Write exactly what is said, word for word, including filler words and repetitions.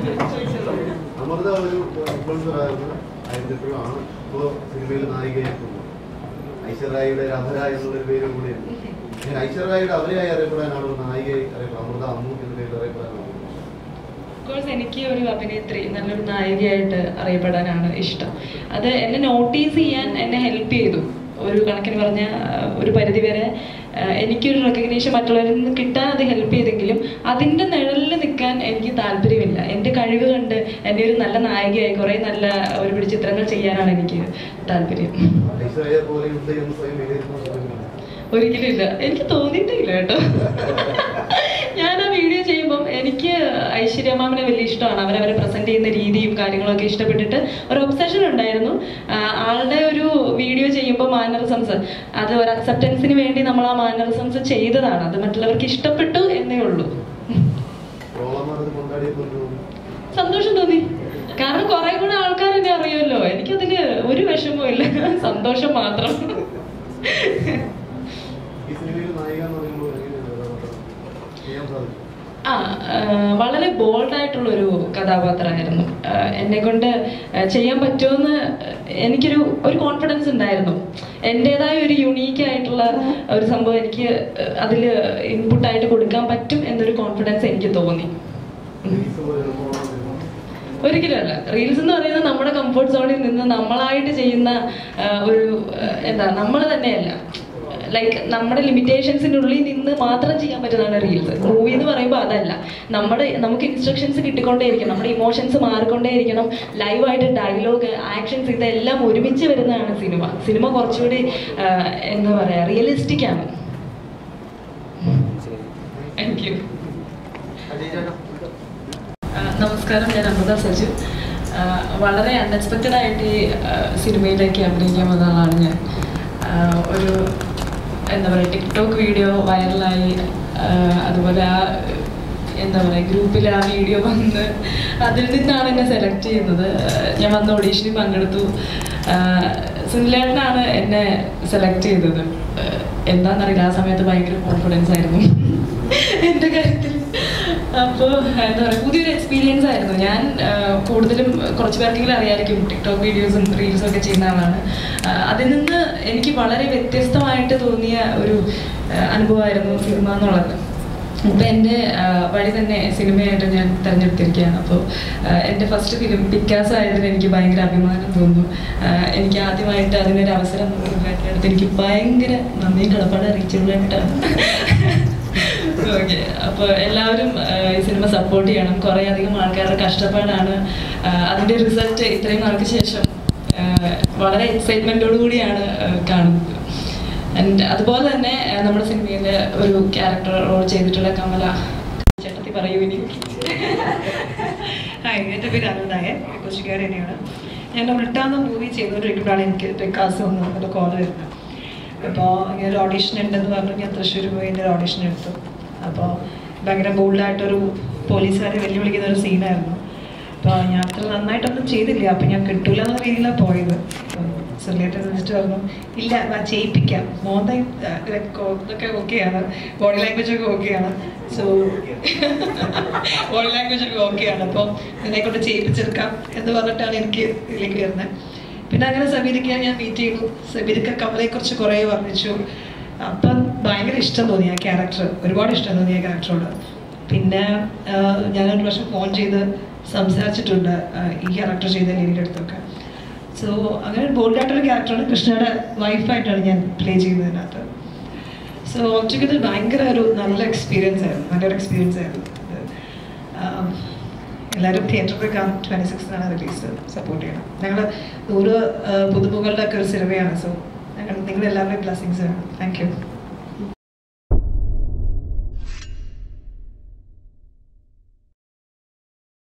അമൃത ഒരു ഇൻഫ്ലുവൻസർ ആയിരുന്നു, ആയിരുന്നിപ്പോഴാണ് ഇപ്പോൾ സിനിമയിൽ നായികയാക്കുന്നത്. ഐശ്വര്യയുടെ അമര എന്നുള്ളൊരു പേരും കൂടിയാണ്. ഞാൻ ഐശ്വര്യയുടെ അമരയായി അറിയപ്പെടാനാണ്, ഒരു നായികയായി അറിയപ്പെടാം, അമൃത അമ്മു എന്ന പേരിൽ അറിയപ്പെടാനാണ്. കോഴ്സ് എനിക്ക് ഒരു അഭിനേത്രി, നല്ലൊരു നായികയായിട്ട് അറിയപ്പെടാനാണ് ഇഷ്ടം. അത് എന്നെ നോട്ടീസ് ചെയ്യാൻ എന്നെ ഹെൽപ്പ് ചെയ്തു. ഒരു കണക്കിന് പറഞ്ഞ ഒരു പരിധിവരെ എനിക്കൊരു റെക്കഗ്നീഷൻ മറ്റുള്ളവരിൽ നിന്ന് കിട്ടാൻ അത് ഹെൽപ്പ് ചെയ്തെങ്കിലും അതിൻ്റെ നിഴലിൽ നിൽക്കാൻ എനിക്ക് താല്പര്യമില്ല. എൻ്റെ കഴിവ് കണ്ട് എൻ്റെ ഒരു നല്ല നായികയായി കുറേ നല്ല ഒരുപിടി ചിത്രങ്ങൾ ചെയ്യാനാണ് എനിക്ക് താല്പര്യം. ഒരിക്കലും ഇല്ല, എനിക്ക് തോന്നിയിട്ടില്ല കേട്ടോ. ഞാൻ ആ വീഡിയോ ചെയ്യുമ്പം എനിക്ക് ഐശ്വര്യ മാമിനെ വലിയ ഇഷ്ടമാണ്. അവരവരെ പ്രസന്റ് ചെയ്യുന്ന രീതിയും കാര്യങ്ങളൊക്കെ ഇഷ്ടപ്പെട്ടിട്ട് ഒരു ഒബ്സഷൻ ഉണ്ടായിരുന്നു. ആളുടെ ഒരു വീഡിയോ ചെയ്യുമ്പോൾ മാനറിസംസ്, അത് ഒരു അക്സെപ്റ്റൻസിന് വേണ്ടി നമ്മൾ ആ മാനറിസംസ് ചെയ്തതാണ്. അത് മറ്റുള്ളവർക്ക് ഇഷ്ടപ്പെട്ടു എന്നേ ഉള്ളൂ. സന്തോഷം തോന്നി, കാരണം കുറെ കൂടെ ആൾക്കാർ എന്നെ അറിയുമല്ലോ. എനിക്കതില് ഒരു വിഷമവും ഇല്ല, സന്തോഷം മാത്രം. ആ വളരെ ബോൾഡായിട്ടുള്ളൊരു കഥാപാത്രമായിരുന്നു. എന്നെ കൊണ്ട് ചെയ്യാൻ പറ്റുമെന്ന് എനിക്കൊരു ഒരു കോൺഫിഡൻസ് ഉണ്ടായിരുന്നു. എൻ്റെതായ ഒരു യുണീക്ക് ആയിട്ടുള്ള ഒരു സംഭവം എനിക്ക് അതിൽ ഇൻപുട്ടായിട്ട് കൊടുക്കാൻ പറ്റും എന്നൊരു കോൺഫിഡൻസ് എനിക്ക് തോന്നി. ഒരിക്കലും അല്ല. റീൽസ് എന്ന് പറയുന്നത് നമ്മുടെ കംഫർട്ട് സോണിൽ നിന്ന് നമ്മളായിട്ട് ചെയ്യുന്ന ഒരു എന്താ, നമ്മൾ തന്നെയല്ല, ലൈക്ക് നമ്മുടെ ലിമിറ്റേഷൻസിനുള്ളിൽ നിന്ന് മാത്രം ചെയ്യാൻ പറ്റുന്നതാണ് റീൽസ്. മൂവി എന്ന് പറയുമ്പോൾ അതല്ല, നമ്മുടെ നമുക്ക് ഇൻസ്ട്രക്ഷൻസ് കിട്ടിക്കൊണ്ടേയിരിക്കണം, നമ്മുടെ ഇമോഷൻസ് മാറിക്കൊണ്ടേയിരിക്കണം, ലൈവായിട്ട് ഡയലോഗ്, ആക്ഷൻസ്, ഇതെല്ലാം ഒരുമിച്ച് വരുന്നതാണ് സിനിമ. സിനിമ കുറച്ചുകൂടി എന്താ പറയുക, റിയലിസ്റ്റിക് ആണ്. Thank you. നമസ്കാരം, ഞാൻ അമൃത സജു. വളരെ അൺഎക്സ്പെക്റ്റഡ് ആയിട്ട് ഈ സിനിമയിലേക്ക് അഭിനയിക്കാൻ വന്ന ആളാണ് ഞാൻ. ഒരു എന്താ പറയുക, ടിക്ടോക്ക് വീഡിയോ വൈറലായി, അതുപോലെ ആ എന്താ പറയുക ഗ്രൂപ്പിൽ ആ വീഡിയോ വന്ന് അതിൽ നിന്നാണ് എന്നെ സെലക്ട് ചെയ്യുന്നത്. ഞാൻ വന്ന ഓഡീഷനിൽ പങ്കെടുത്തു. സുനിലേട്ടനാണ് എന്നെ സെലക്ട് ചെയ്തത്. എന്താണെന്നറിയില്ല, ആ സമയത്ത് ഭയങ്കര കോൺഫിഡൻസ് ആയിരുന്നു എൻ്റെ കാര്യത്തിൽ. അപ്പോൾ എന്താ പറയുക, പുതിയൊരു എക്സ്പീരിയൻസ് ആയിരുന്നു. ഞാൻ കൂടുതലും കുറച്ച് പേർക്കെങ്കിലും അറിയാമായിരിക്കും, ടിക്ടോക്ക് വീഡിയോസും റീൽസും ഒക്കെ ചെയ്യുന്ന ആളാണ്. അതിൽ നിന്ന് എനിക്ക് വളരെ വ്യത്യസ്തമായിട്ട് തോന്നിയ ഒരു അനുഭവമായിരുന്നു സിനിമ എന്നുള്ളത്. അപ്പോൾ എൻ്റെ വഴി തന്നെ സിനിമയായിട്ട് ഞാൻ തിരഞ്ഞെടുത്തിരിക്കുകയാണ്. അപ്പോൾ എൻ്റെ ഫസ്റ്റ് ഫിലിം പിക്കാസോ ആയതിന് എനിക്ക് ഭയങ്കര അഭിമാനം തോന്നുന്നു. എനിക്ക് ആദ്യമായിട്ട് അതിനൊരു അവസരം എടുത്ത് എനിക്ക് ഭയങ്കര നന്ദിയും കടപ്പാട് അറിയിച്ചുകൊണ്ടിട്ടാണ്. ഓക്കെ, അപ്പോൾ എല്ലാവരും ഈ സിനിമ സപ്പോർട്ട് ചെയ്യണം. കുറേ അധികം ആൾക്കാരുടെ കഷ്ടപ്പാടാണ് അതിൻ്റെ റിസൾട്ട് ഇത്രയും നാൾക്ക് ശേഷം വളരെ എക്സൈറ്റ്മെൻറ്റോടു കൂടിയാണ് കാണുന്നത്. ആൻഡ് അതുപോലെ തന്നെ നമ്മുടെ സിനിമയിൽ ഒരു ക്യാരക്ടർ റോൾ ചെയ്തിട്ടുള്ള കമല ചേട്ടത്തി പറയൂ ഇനി. ഹായ്, എൻ്റെ പേര് അരുതായൻ, കൊച്ചിക്കാരി തന്നെയാണ്. ഞാൻ റിട്ടാന്ന മൂവി ചെയ്തുകൊണ്ടിരിക്കുമ്പോഴാണ് എനിക്ക് പിക്കാസോ എന്ന് ഒരു കോൾ വരുന്നത്. അപ്പോൾ ഇങ്ങനെ ഒരു ഓഡീഷൻ ഉണ്ടെന്ന് പറഞ്ഞു ഞാൻ തൃശ്ശൂർ പോയി എൻ്റെ ഒരു ഓഡീഷൻ എടുത്തു. അപ്പോൾ ഭയങ്കര ബോൾഡായിട്ടൊരു പോലീസുകാരെ വെല്ലുവിളിക്കുന്ന ഒരു സീനായിരുന്നു. അപ്പോൾ ഞാൻ അത്ര നന്നായിട്ടൊന്നും ചെയ്തില്ല. അപ്പോൾ ഞാൻ കിട്ടൂല എന്ന രീതിയിലാണ് പോയത്. സുനിലേട്ടൻ വിളിച്ചിട്ട് പറഞ്ഞു, ഇല്ല ചെയ്യിപ്പിക്കാം, മോന്തയും ഇതൊക്കെ ഓക്കെയാണ്, ബോഡി ലാംഗ്വേജ് ഒക്കെ ഓക്കെയാണ്, സോ ബോഡി ലാംഗ്വേജ് ഒക്കെ ഓക്കെയാണ്, അപ്പോൾ ഇതിനെ കൊണ്ട് ചെയ്യിപ്പിച്ചെടുക്കാം എന്ന് പറഞ്ഞിട്ടാണ് എനിക്ക് ഇതിലേക്ക് വരുന്നത്. പിന്നെ അങ്ങനെ സമീരിക്കാൻ ഞാൻ മീറ്റ് ചെയ്തു. സമീരിക്ക കമലയെക്കുറിച്ച് കുറേ വർണ്ണിച്ചു. അപ്പം ഭയങ്കര ഇഷ്ടം തോന്നി ആ ക്യാരക്ടർ, ഒരുപാട് ഇഷ്ടം തോന്നി ആ ക്യാരക്ടറോട്. പിന്നെ ഞാനൊരു പ്രാവശ്യം ഫോൺ ചെയ്ത് സംസാരിച്ചിട്ടുണ്ട് ഈ ക്യാരക്ടർ ചെയ്ത ലേഡിയുടെ അടുത്തൊക്കെ. സോ അങ്ങനെ ബോൾഡായിട്ടൊരു ക്യാരക്ടറാണ്. കൃഷ്ണയുടെ വൈഫായിട്ടാണ് ഞാൻ പ്ലേ ചെയ്യുന്നതിനകത്ത്. സോ ഒറ്റയ്ക്ക് ഭയങ്കര ഒരു നല്ല എക്സ്പീരിയൻസ് ആയിരുന്നു, നല്ലൊരു എക്സ്പീരിയൻസ് ആയിരുന്നു. എല്ലാവരും തിയേറ്ററിൽ കാണും. Twenty സിക്സിനാണ് release. സപ്പോർട്ട് ചെയ്യണം. ഞങ്ങൾ നൂറ് പുതുമുകളുടെ ഒക്കെ ഒരു സിനിമയാണ്. സോ ഞങ്ങൾ നിങ്ങളെല്ലാവരുടെയും ബ്ലെസ്സിങ്സ് വേണം. Thank U.